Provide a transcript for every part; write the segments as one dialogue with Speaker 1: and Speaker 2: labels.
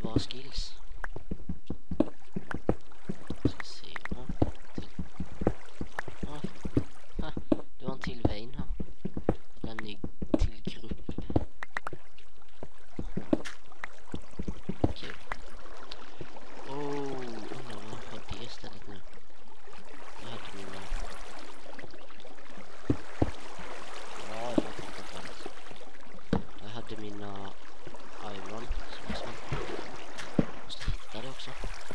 Speaker 1: bra skills. Ska se. Det var en till Vayne här. En ny till grupp. Kul. Undrar vad jag har det istället nu. Jag hade mina... Ja, jag har fått allt. Jag hade mina Iron som jag ska. Måste hitta det också.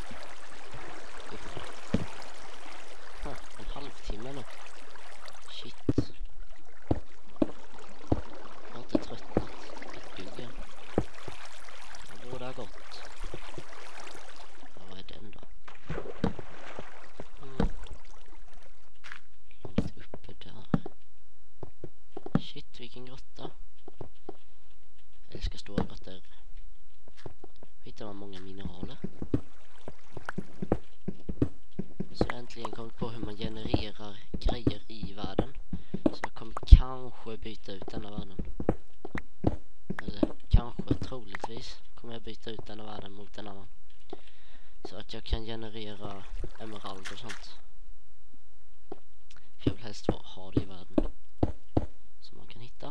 Speaker 1: En halvtimme nu. Shit. Jag har inte tröttnat ett dugg än. Det borde ha gått. Ja, vad är den då? Långt uppe där. Shit, vilken grotta. Jag älskar stora grottor. Hittar man många mineraler. Så jag äntligen kommit på hur man genererar grejer i världen. Så jag kommer kanske byta ut denna världen. Eller kanske, troligtvis kommer jag byta ut denna världen mot en annan. Så att jag kan generera emerald och sånt. För jag vill helst ha det i världen. Som man kan hitta.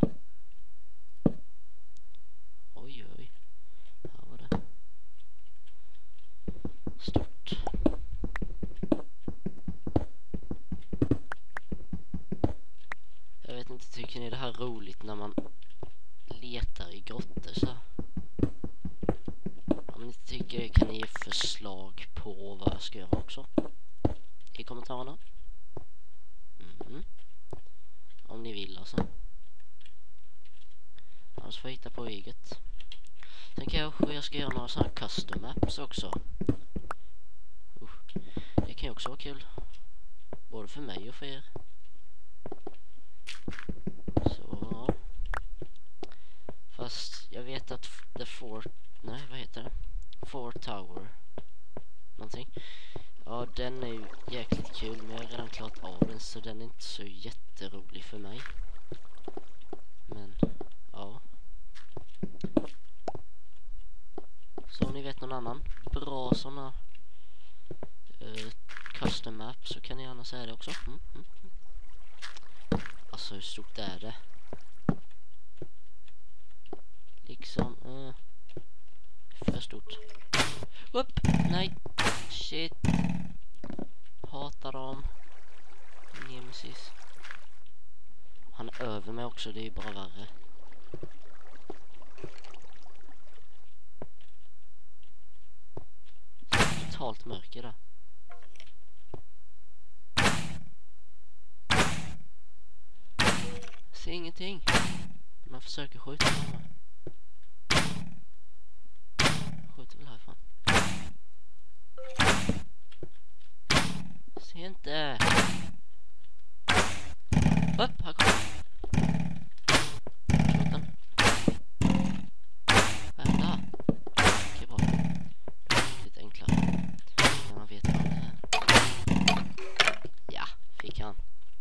Speaker 1: Oj, oj. Här var det. Stort. Jag vet inte, tycker ni det här roligt när man letar i grottor så här? Om ni inte tycker det kan ni ge förslag på vad jag ska göra också i kommentarerna. Om ni vill alltså. Annars får jag hitta på eget. Sen kanske jag ska göra några sådana custom maps också. Det kan ju också vara kul. Både för mig och för er. Så. Fast jag vet att Fort Tower någonting. Ja, den är ju jäkligt kul, men jag har redan klarat av den, så den är inte så jätterolig för mig. Men ja. Så om ni vet någon annan bra såna custom map så kan ni gärna säga det också. Alltså hur stort är det? Liksom för stort. Upp! Nej! Shit! Hatar dem. Nemesis. Han är över mig också, det är bara värre. Totalt mörker där. Ser ingenting. Man försöker skjuta honom. Skjuter väl härifrån. Ser inte. Upp, här kommer. Skjut den. Vad är det här? Okej, bra. Det är lite enklare. När man vet vad det är. Ja, fick han.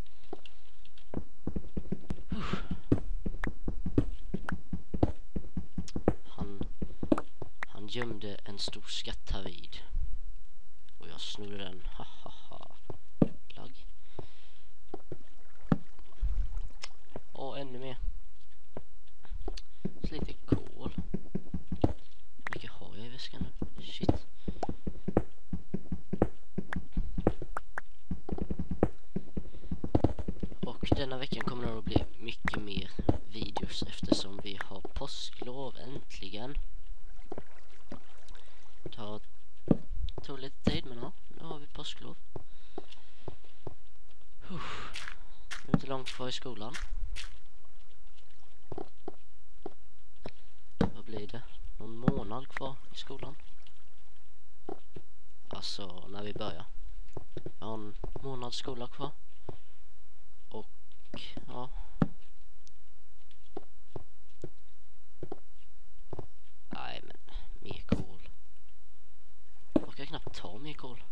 Speaker 1: Han gömde en stor skatt här vid. Och jag snodde den. Hahaha. Plagg. Och ännu mer. Så lite kol. Hur mycket har jag i väskan nu? Shit. Och denna veckan kommer det att bli mycket mer videos eftersom vi har påsklov äntligen. Det tog lite tid, men ja, nu har vi påsklov. Det är inte långt kvar i skolan. Vad blir det? Någon månad kvar i skolan. Alltså när vi börjar. Jag har en månads skola kvar. Och ja. Nej, men mer kol. Jag kan knappt ta mer kol.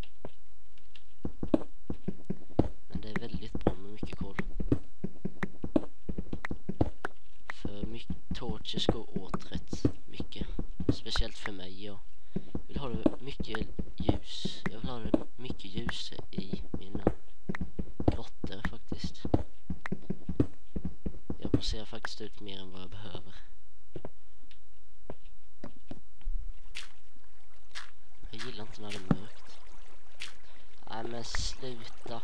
Speaker 1: Men det är väldigt bra med mycket kol. För mycket torches går åt rätt mycket. Speciellt för mig och ha det mycket ljus. Jag vill ha det mycket ljus i mina grottor faktiskt. Jag placerar faktiskt ut mer än vad jag behöver. Jag gillar inte när det är mörkt. Nej men sluta.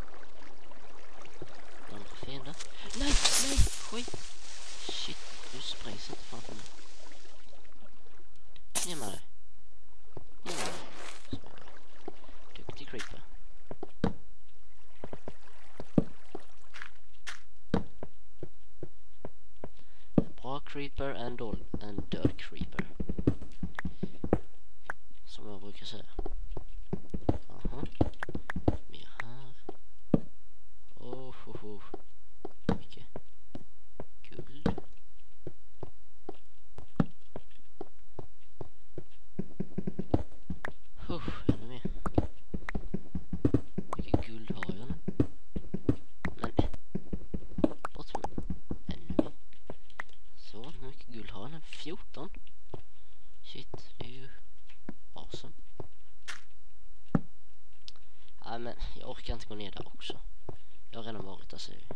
Speaker 1: Vad är det för fiender? Nej, skit. Shit, du sprängs inte framför mig. Ge mig det. Duktig creeper. Bra creeper and död creeper. Som jag brukar säga. Aha. Mer här. Mycket guld. Ännu mer. Mycket guld har jag nu. Men bort med ännu mer. Så, hur mycket guld har jag nu? 14. Shit, det är ju awesome. Nej men jag orkar inte gå ner där också. Jag har redan varit där, ser vi.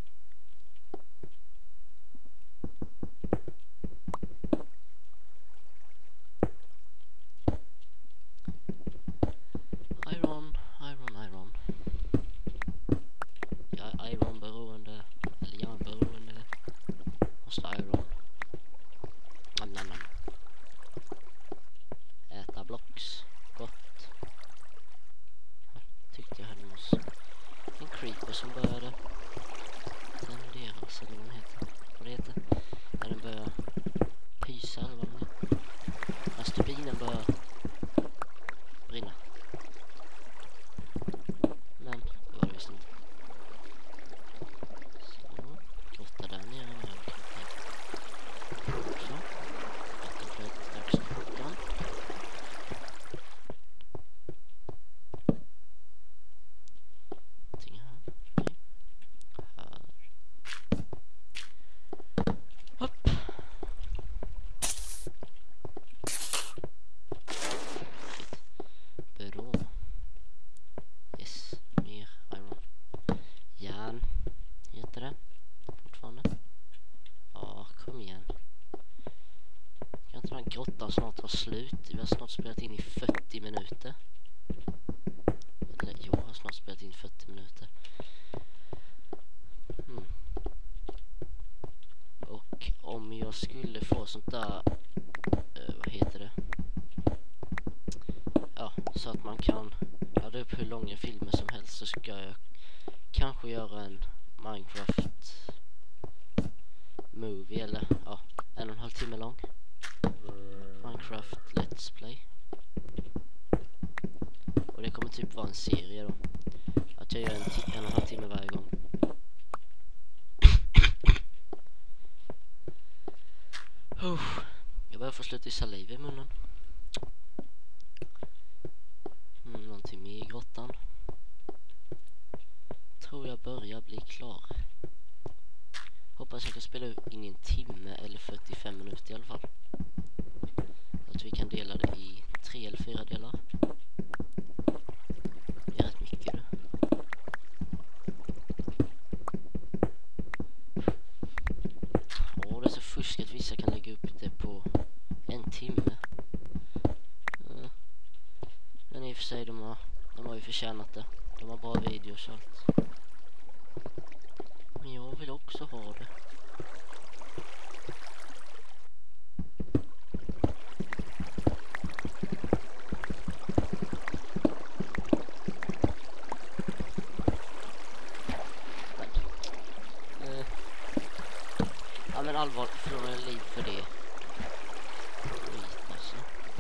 Speaker 1: Iron. Jag är iron-beroende. Eller järnberoende. Måste iron. Nam. Äta blocks. Gott. Tyckte jag hade en creeper som började tenderas, eller vad det heter. När den börjar pysa eller vad det heter. När stubinen börjar brinna. Men det var det visst inte. Så, grotta där nere. Så. Vattenflödet dags 17. Grottan snart tar slut. Vi har snart spelat in i 40 minuter. Eller jag har snart spelat in 40 minuter. Och om jag skulle få sånt där vad heter det? Ja, så att man kan ladda upp hur långa filmer som helst, så ska jag kanske göra en Minecraft movie, eller ja, 1,5 timme lång. Minecraft Let's Play. Och det kommer typ vara en serie då. Att jag gör 1,5 timme varje gång. Jag börjar få slut i saliv i munnen. Någonting med i grottan. Tror jag börjar bli klar. Hoppas jag kan spela in i 1 timme eller 45 minuter i alla fall. Att vi kan dela det i 3 eller 4 delar. Det är rätt mycket det. Det är så fusk att vissa kan lägga upp det på 1 timme. Men i och för sig, de har ju förtjänat det. De har bra videos och allt. Men jag vill också ha det. Men allvar, förlorar jag liv för det. Skit alltså.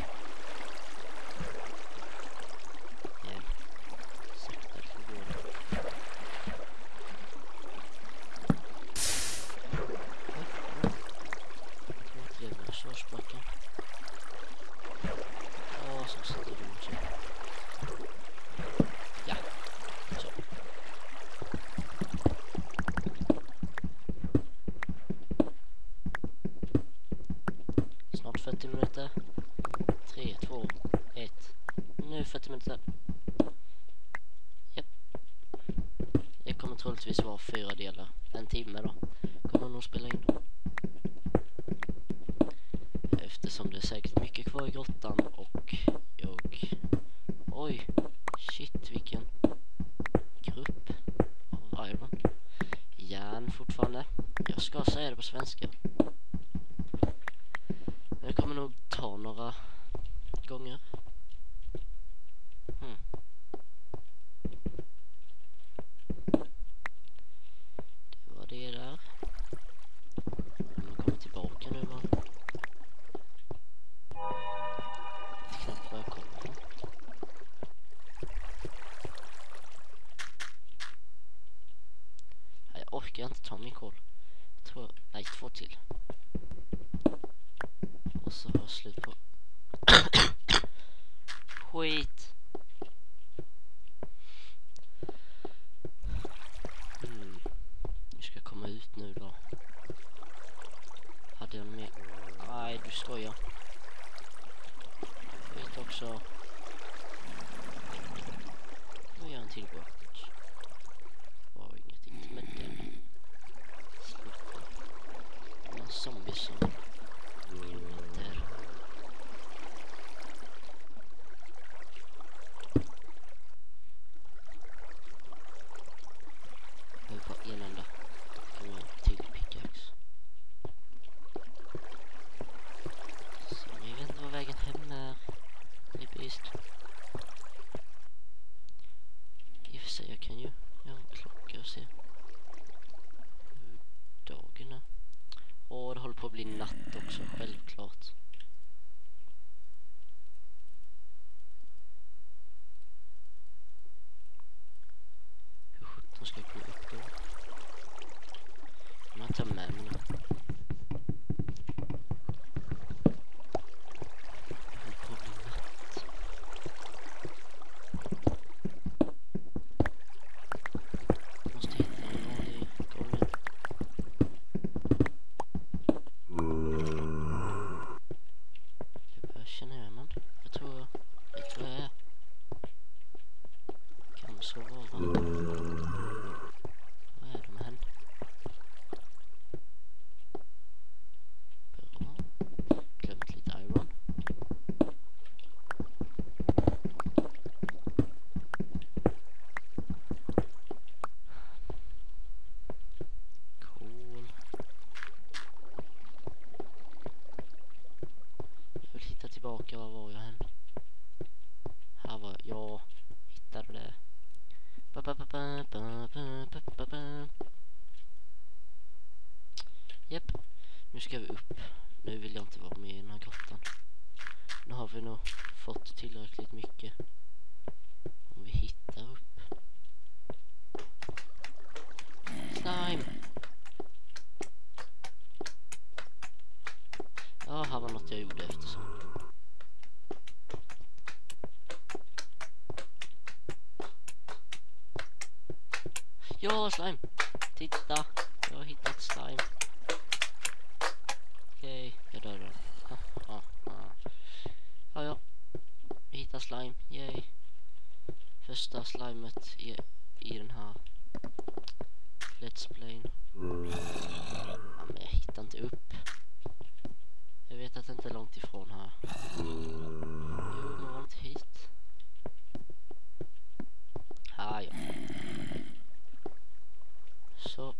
Speaker 1: Sakta för går det. 40 minuter. Japp. Det kommer troligtvis vara 4 delar. En timme då. Kommer nog spela in. Eftersom det är säkert mycket kvar i grottan och jag... Oj, shit vilken grupp av iron. Järn fortfarande. Jag ska säga det på svenska. Men det kommer nog ta några gånger. Det var det där. Nu kommer tillbaka nu va. Knappt vad jag kommer. Nej, jag orkar inte ta min kol. Nej, 2 till. Och så har jag slut på skit. Nu ska jag komma ut nu då. Hade jag med? Nej, du skojar. Skit också. Nu gör jag en till work. Var ingenting med den. Sluta. Någon zombie som där. Nu på en enda. Kan jag till pickaxe. Så jag vet inte vad vägen hem är. Typiskt. I och för sig jag kan ju göra en klocka och se hur dagen är. Och det håller på att bli natt också, självklart. Hur sjutton ska jag komma upp då? Jag tar med mig nu. Så var det. Vad är det med henne? Bra. Glömt lite iron. Cool. Jag vill hitta tillbaka. Var var jag hen? Här var jag. Hittade det. Japp, nu ska vi upp. Nu vill jag inte vara med i den här grottan. Nu har vi nog fått tillräckligt mycket. Om vi hittar upp. Slime! Ja, här var något jag gjorde eftersom. Ja, slime. Titta. Jag har hittat slime. Okej, jag dör den. Ja. Vi hittar slime. Yay. Första slimet i den här Let's Play. Ja, men jag hittar inte upp. Jag vet att det inte är långt ifrån här. Jo, men var inte hit. Ja. Så.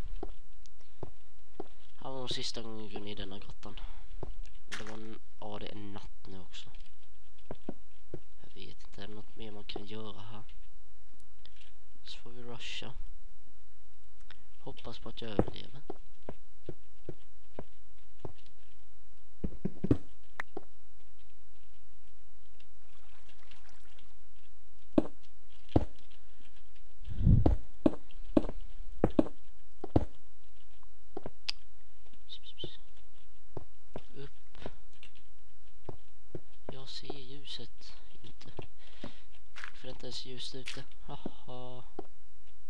Speaker 1: Här var nog sista gången i denna grottan. Det var det är natt nu också. Jag vet inte, är det något mer man kan göra här? Så får vi rusha. Hoppas på att jag överlever. Jag ser ljuset inte. För det är inte ens ljust ute. Haha.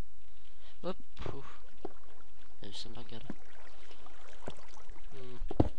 Speaker 1: Upp. Husen laggade.